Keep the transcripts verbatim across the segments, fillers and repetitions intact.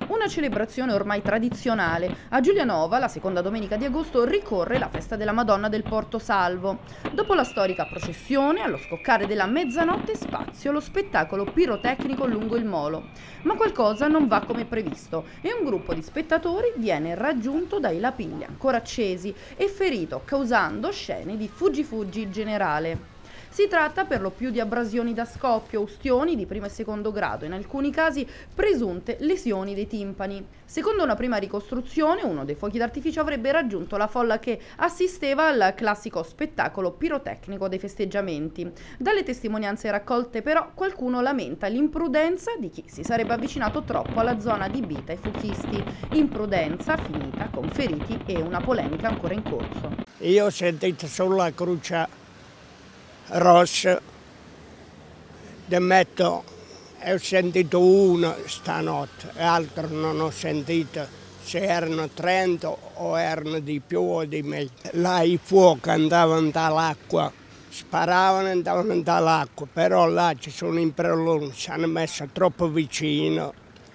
Una celebrazione ormai tradizionale. A Giulianova, la seconda domenica di agosto, ricorre la festa della Madonna del Porto Salvo. Dopo la storica processione, allo scoccare della mezzanotte spazio lo spettacolo pirotecnico lungo il molo. Ma qualcosa non va come previsto e un gruppo di spettatori viene raggiunto dai lapilli ancora accesi e ferito, causando scene di fuggi-fuggi generale. Si tratta per lo più di abrasioni da scoppio, ustioni di primo e secondo grado, in alcuni casi presunte lesioni dei timpani. Secondo una prima ricostruzione, uno dei fuochi d'artificio avrebbe raggiunto la folla che assisteva al classico spettacolo pirotecnico dei festeggiamenti. Dalle testimonianze raccolte però qualcuno lamenta l'imprudenza di chi si sarebbe avvicinato troppo alla zona adibita ai fuochisti. Imprudenza finita con feriti e una polemica ancora in corso. Io ho sentito solo la croce rossa, ne metto, e ho sentito uno stanotte, e altro non ho sentito, se erano trenta o erano di più o di meno. Là i fuochi andavano dall'acqua, sparavano e andavano dall'acqua, però là ci sono i preloni, si hanno messo troppo vicino,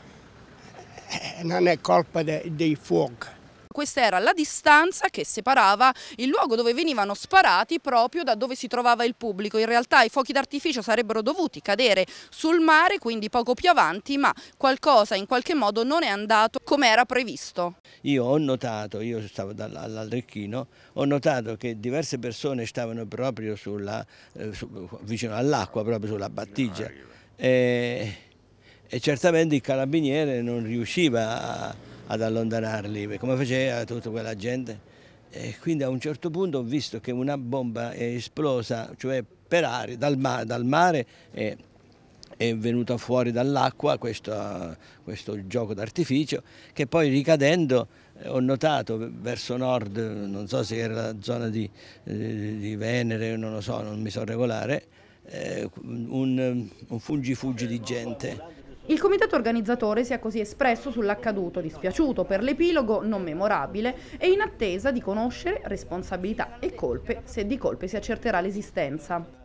e non è colpa dei, dei fuochi. Questa era la distanza che separava il luogo dove venivano sparati proprio da dove si trovava il pubblico. In realtà i fuochi d'artificio sarebbero dovuti cadere sul mare, quindi poco più avanti, ma qualcosa in qualche modo non è andato come era previsto. Io ho notato, io stavo all'Aldrecchino, ho notato che diverse persone stavano proprio sulla, eh, su, vicino all'acqua, proprio sulla battigia. E, e certamente il carabiniere non riusciva a ad allontanarli, come faceva tutta quella gente. E quindi a un certo punto ho visto che una bomba è esplosa, cioè per aria, dal, ma dal mare, e è venuta fuori dall'acqua questo, questo gioco d'artificio, che poi ricadendo eh, ho notato verso nord, non so se era la zona di, eh, di Venere, non lo so, non mi so regolare, eh, un, un fuggi-fuggi di gente. Il comitato organizzatore si è così espresso sull'accaduto, dispiaciuto per l'epilogo non memorabile e in attesa di conoscere responsabilità e colpe, se di colpe si accerterà l'esistenza.